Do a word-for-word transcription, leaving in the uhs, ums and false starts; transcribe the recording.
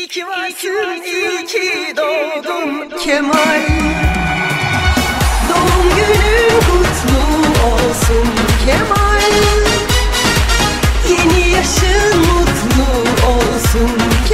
İyi ki varsın, iyi ki doğdun Kemal. Doğum günün kutlu olsun Kemal. Yeni yaşın mutlu olsun